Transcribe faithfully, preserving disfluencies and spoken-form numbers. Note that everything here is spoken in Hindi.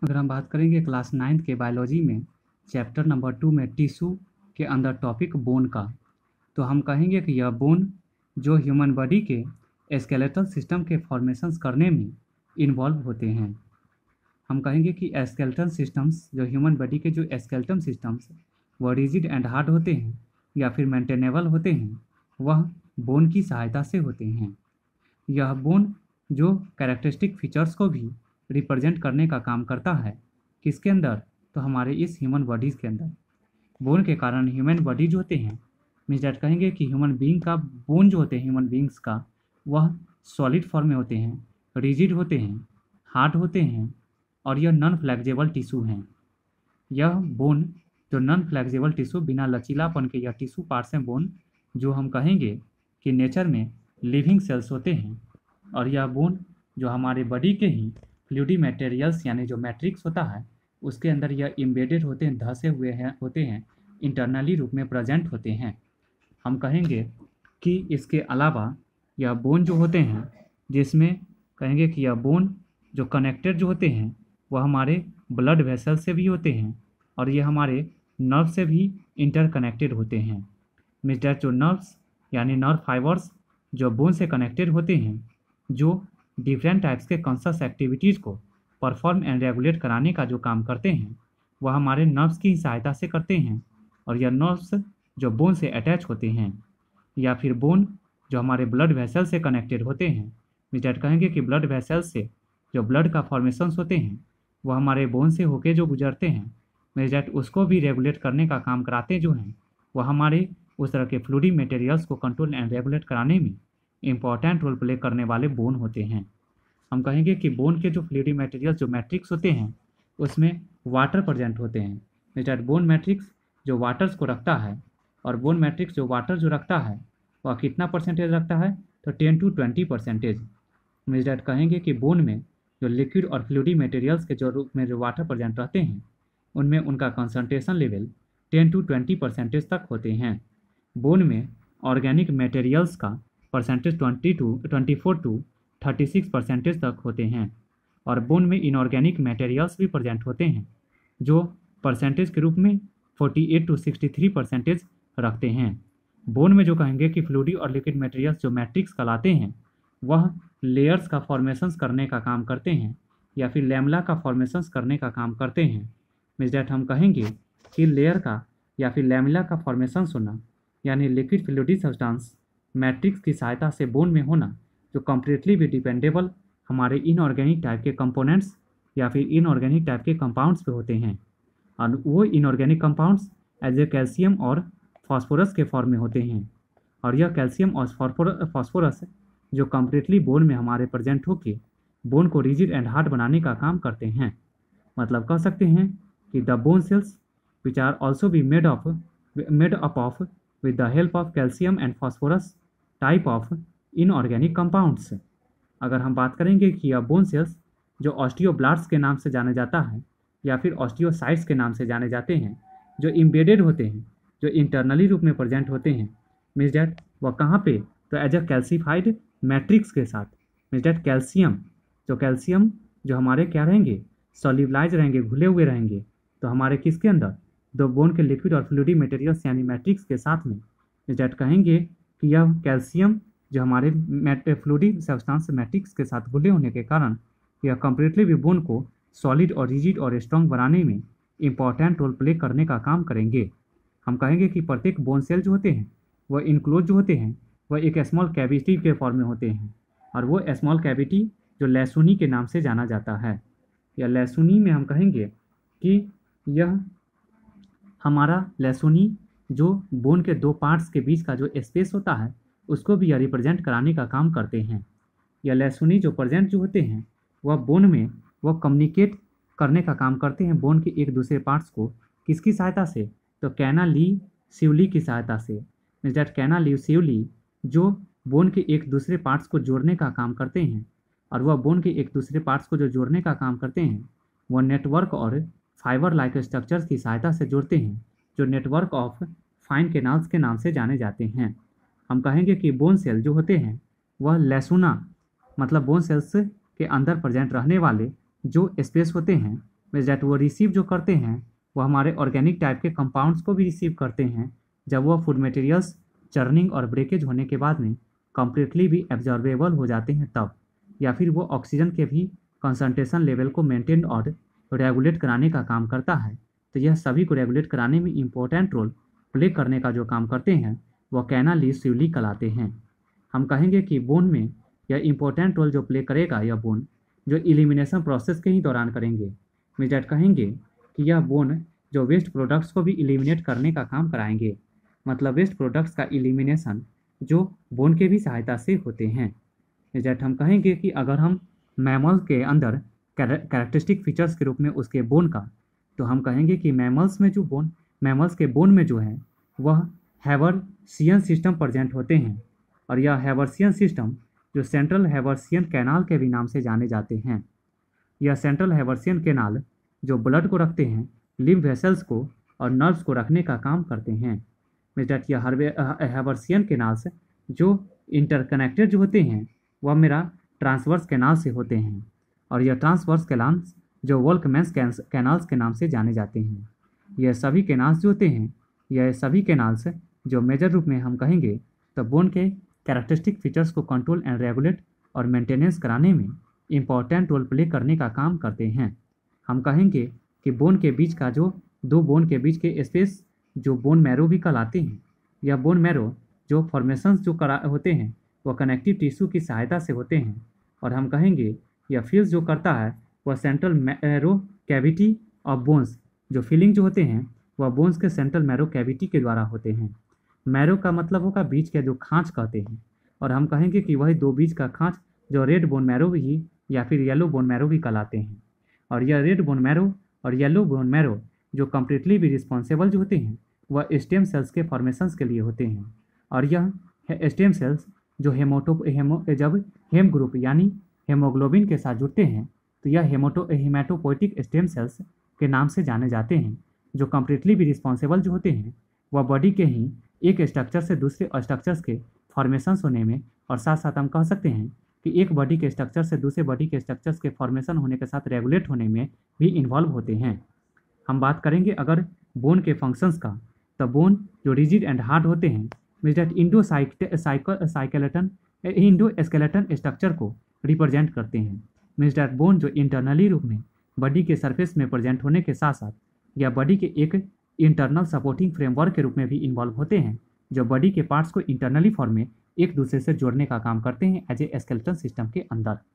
अगर हम बात करेंगे क्लास नाइन्थ के बायोलॉजी में चैप्टर नंबर टू में टिश्यू के अंदर टॉपिक बोन का, तो हम कहेंगे कि यह बोन जो ह्यूमन बॉडी के स्केलेटल सिस्टम के फॉर्मेशंस करने में इन्वॉल्व होते हैं। हम कहेंगे कि स्केलेटल सिस्टम्स जो ह्यूमन बॉडी के जो स्केलेटल सिस्टम्स वह रिजिड एंड हार्ड होते हैं या फिर मेंटेनेबल होते हैं, वह बोन की सहायता से होते हैं। यह बोन जो कैरेक्टरिस्टिक फीचर्स को भी रिप्रेजेंट करने का काम करता है, किसके अंदर, तो हमारे इस ह्यूमन बॉडीज़ के अंदर। बोन के कारण ह्यूमन बॉडी जो होते हैं, मीन्स डैट कहेंगे कि ह्यूमन बीइंग का बोन जो होते हैं ह्यूमन बीइंग्स का, वह सॉलिड फॉर्म में होते हैं, रिजिड होते हैं, हार्ड होते हैं और यह नॉन फ्लेक्सिबल टिश्यू हैं। यह बोन जो नॉन फ्लेक्सिबल टिश्यू, बिना लचीलापन के यह टिश्यू पार्ट्स हैं बोन, जो हम कहेंगे कि नेचर में लिविंग सेल्स होते हैं। और यह बोन जो हमारे बॉडी के ही फ्लूइडी मटेरियल्स यानी जो मैट्रिक्स होता है उसके अंदर यह इम्बेडेड होते हैं, धंसे हुए हैं होते हैं, इंटरनली रूप में प्रेजेंट होते हैं। हम कहेंगे कि इसके अलावा यह बोन जो होते हैं, जिसमें कहेंगे कि यह बोन जो कनेक्टेड जो होते हैं वह हमारे ब्लड वेसल से भी होते हैं और ये हमारे नर्व से भी इंटरकनेक्टेड होते हैं। मीन्स डैट जो नर्व्स यानी नर्व फाइबर्स जो बोन से कनेक्टेड होते हैं, जो डिफरेंट टाइप्स के कॉन्शस एक्टिविटीज़ को परफॉर्म एंड रेगुलेट कराने का जो काम करते हैं वह हमारे नर्व्स की सहायता से करते हैं। और यह नर्व्स जो बोन से अटैच होते हैं या फिर बोन जो हमारे ब्लड वेसल से कनेक्टेड होते हैं, मीन्स कहेंगे कि ब्लड वेसल से जो ब्लड का फॉर्मेशंस होते हैं वह हमारे बोन से होके जो गुजरते हैं, मीन्स डैट उसको भी रेगुलेट करने का काम कराते जो हैं, वह हमारे उस तरह के फ्लूइडी मटेरियल्स को कंट्रोल एंड रेगुलेट कराने में इंपॉर्टेंट रोल प्ले करने वाले बोन होते हैं। हम कहेंगे कि बोन के जो फ्लूइडी मटेरियल्स जो मैट्रिक्स होते हैं उसमें वाटर प्रेजेंट होते हैं। मीन्स डैट बोन मैट्रिक्स जो वाटर्स को रखता है, और बोन मैट्रिक्स जो वाटर जो रखता है वह कितना परसेंटेज रखता है, तो ten to twenty percentage. Means that कहेंगे कि बोन में जो लिक्विड और फ्लूइडी मटेरियल्स के जो रूप में जो वाटर प्रेजेंट रहते हैं उनमें उनका concentration level ten to twenty percentage तक होते हैं। बोन में ऑर्गेनिक मटेरियल्स का percentage twenty to twenty four to thirty six percentage तक होते हैं। और बोन में इनऑर्गेनिक मटेरियल्स भी प्रेजेंट होते हैं जो परसेंटेज के रूप में forty eight to sixty three percentage रखते हैं। बोन में जो कहेंगे कि फ्लूइडी और लिक्विड मटेरियल्स जो मैट्रिक्स कहलाते हैं वह लेयर्स का फॉर्मेशंस करने का काम करते हैं या फिर लैमेला का फॉर्मेशंस करने का काम करते हैं। मीन्स डैट हम कहेंगे कि लेयर का या फिर लैमेला का फॉर्मेशंस होना यानी लिक्विड फ्लूइडी सब्सटेंस मैट्रिक्स की सहायता से बोन में होना, जो कम्प्लीटली भी डिपेंडेबल हमारे इनऑर्गेनिक टाइप के कंपोनेंट्स या फिर इनऑर्गेनिक टाइप के कंपाउंड्स पे होते हैं। और वो inorganic compounds as a calcium और फास्फोरस के फॉर्म में होते हैं। और यह कैल्शियम और फास्फोरस जो कम्प्लीटली बोन में हमारे प्रेजेंट होकर बोन को रिजिड एंड हार्ड बनाने का काम करते हैं। मतलब कह सकते हैं कि the bone cells which are also be made of made up of with the help of calcium and phosphorus type of inorganic compounds. अगर हम बात करेंगे कि यह बोन सेल्स जो ऑस्टियोब्लास्ट्स के नाम से जाने जाता है या फिर ऑस्टियोसाइट्स के नाम से जाने जाते हैं, जो इम्बेडेड होते हैं, जो इंटरनली रूप में प्रेजेंट होते हैं, मीन्स डैट वह कहाँ पे, तो एज अ कैल्सीफाइड मैट्रिक्स के साथ। मीन्स डैट कैल्शियम जो कैल्शियम जो हमारे क्या रहेंगे, सॉल्युबलाइज रहेंगे, घुले हुए रहेंगे, तो हमारे किसके अंदर, दो बोन के लिक्विड और फ्लूइडी मटेरियल्स यानी मैट्रिक्स के साथ में। मीन्स डैट कहेंगे कि यह कैल्शियम जो हमारे फ्लूइडी सब्सटेंस मैट्रिक्स के साथ घुले होने के कारण यह कम्प्लीटली भी बोन को सॉलिड और रिजिड और स्ट्रॉन्ग बनाने में इंपॉर्टेंट रोल प्ले करने का काम करेंगे। हम कहेंगे कि प्रत्येक बोन सेल जो होते हैं वह इनक्लोज जो होते हैं वह एक स्मॉल कैविटी के फॉर्म में होते हैं, और वो स्मॉल कैविटी जो लैसुनी के नाम से जाना जाता है। या लैसुनी में हम कहेंगे कि यह हमारा लैसुनी जो बोन के दो पार्ट्स के बीच का जो स्पेस होता है उसको भी यह रिप्रेजेंट कराने का काम करते हैं। या लैसुनी जो प्रेजेंट जो होते हैं वह बोन में वह कम्युनिकेट करने का काम करते हैं बोन के एक दूसरे पार्ट्स को, किसकी सहायता से, तो कैनालिव्यूली की सहायता से। मीन्स डैट कैनालिव्यूली जो बोन के एक दूसरे पार्ट्स को जोड़ने का काम करते हैं, और वह बोन के एक दूसरे पार्ट्स को जो जोड़ने का काम करते हैं वह नेटवर्क और फाइबर लाइक स्ट्रक्चर्स की सहायता से जोड़ते हैं, जो नेटवर्क ऑफ फाइन कैनाल्स के नाम से जाने जाते हैं। हम कहेंगे कि बोन सेल जो होते हैं वह लैसुना मतलब बोन सेल्स के अंदर प्रेजेंट रहने वाले जो स्पेस होते हैं मीन्स डैट वो रिसीव जो करते हैं वो हमारे ऑर्गेनिक टाइप के कंपाउंड्स को भी रिसीव करते हैं जब वह फूड मटेरियल्स चर्निंग और ब्रेकेज होने के बाद में कम्प्लीटली भी एब्जॉर्बेबल हो जाते हैं तब, या फिर वो ऑक्सीजन के भी कंसंट्रेशन लेवल को मेंटेन और रेगुलेट कराने का काम करता है। तो यह सभी को रेगुलेट कराने में इम्पोर्टेंट रोल प्ले करने का जो काम करते हैं वह कैनालिसिवली कहलाते हैं। हम कहेंगे कि बोन में यह इम्पोर्टेंट रोल जो प्ले करेगा यह बोन जो इलिमिनेशन प्रोसेस के ही दौरान करेंगे। मीन्स डैट कहेंगे कि यह बोन जो वेस्ट प्रोडक्ट्स को भी इलिमिनेट करने का काम कराएंगे, मतलब वेस्ट प्रोडक्ट्स का इलिमिनेशन जो बोन के भी सहायता से होते हैं। मीन्स डैट हम कहेंगे कि अगर हम मैमल के अंदर कैरेक्टरिस्टिक फीचर्स के रूप में उसके बोन का, तो हम कहेंगे कि मैमल्स में जो बोन मैमल्स के बोन में जो है वह हैवर्सियन सिस्टम प्रेजेंट होते हैं, और यह हैवर्सियन सिस्टम जो सेंट्रल हैवर्सियन कैनाल के भी नाम से जाने जाते हैं। यह सेंट्रल हैवर्सियन कैनाल जो ब्लड को रखते हैं, लिम्फ वेसल्स को और नर्व्स को रखने का काम करते हैं। मीन्स डैट यह हैवर्सियन कैनाल्स जो इंटरकनेक्टेड जो होते हैं वह मेरा ट्रांसवर्स कैनाल से होते हैं, और यह ट्रांसवर्स कैनाल्स जो वोल्कमैन्स कैनाल्स के नाम से जाने जाते हैं। यह सभी कैनाल्स जो होते हैं यह सभी कैनाल्स जो मेजर रूप में हम कहेंगे तो बोन के कैरेक्टरिस्टिक फीचर्स को कंट्रोल एंड रेगुलेट और मेंटेनेंस कराने में इम्पॉर्टेंट रोल प्ले करने का काम करते हैं। हम कहेंगे कि बोन के बीच का जो दो बोन के बीच के स्पेस जो बोन मैरो भी कहलाते हैं, यह बोन मैरो जो फॉर्मेशंस जो करा होते हैं वह कनेक्टिव टिश्यू की सहायता से होते हैं, और हम कहेंगे यह फील्स जो करता है वह central marrow cavity of bones जो फीलिंग जो होते हैं वह बोन्स के सेंट्रल मैरो कैविटी के द्वारा होते हैं। मैरो का मतलब होगा बीच के जो खांच कहते हैं, और हम कहेंगे कि वही दो बीच का खांच जो रेड बोन मैरो भी या फिर येलो बोन मैरो भी कहलाते हैं, और यह रेड बोन मैरो और येलो बोन मैरो जो कम्प्लीटली भी रिस्पॉन्सिबल जो होते हैं वह स्टेम सेल्स के फॉर्मेशंस के लिए होते हैं, और यह स्टेम सेल्स जो हेमोटो हेमो जब हेम ग्रुप यानी हेमोग्लोबिन के साथ जुड़ते हैं तो यह हेमोटो हेमाटोपोइटिक स्टेम सेल्स के नाम से जाने जाते हैं, जो कम्प्लीटली भी रिस्पॉन्सिबल जो होते हैं वह बॉडी के ही एक स्ट्रक्चर से दूसरे स्ट्रक्चर्स के फॉर्मेशंस होने में, और साथ साथ हम कह सकते हैं कि एक बॉडी के स्ट्रक्चर से दूसरे बॉडी के स्ट्रक्चर्स के फॉर्मेशन होने के साथ रेगुलेट होने में भी इन्वॉल्व होते हैं। हम बात करेंगे अगर बोन के फंक्शंस का, तो बोन जो रिजिड एंड हार्ड होते हैं means that endoskeleton endoskeleton structure को रिप्रेजेंट करते हैं। मीन्स डैट बोन जो इंटरनली रूप में बॉडी के सरफेस में प्रेजेंट होने के साथ साथ या बॉडी के एक इंटरनल सपोर्टिंग फ्रेमवर्क के रूप में भी इन्वॉल्व होते हैं, जो बॉडी के पार्ट्स को इंटरनली फॉर्म में एक दूसरे से जोड़ने का काम करते हैं एज ए स्केलेटन सिस्टम के अंदर।